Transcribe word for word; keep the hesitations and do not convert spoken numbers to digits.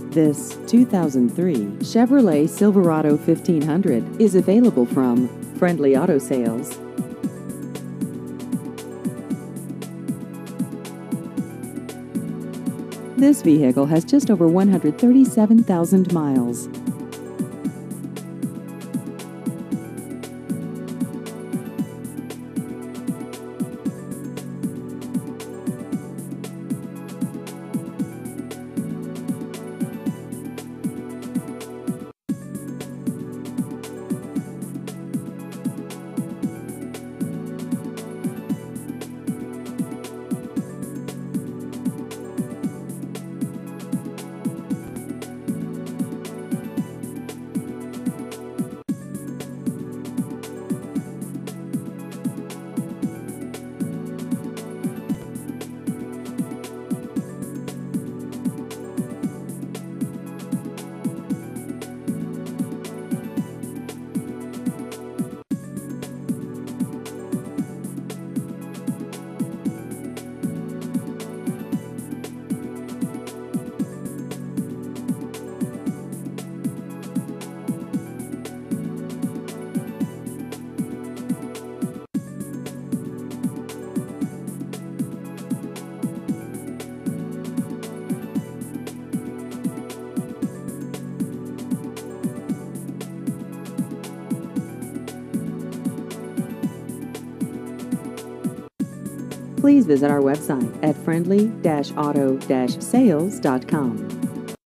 This two thousand three Chevrolet Silverado fifteen hundred is available from Friendly Auto Sales. This vehicle has just over one hundred thirty-seven thousand miles. Please visit our website at friendly auto sales dot com.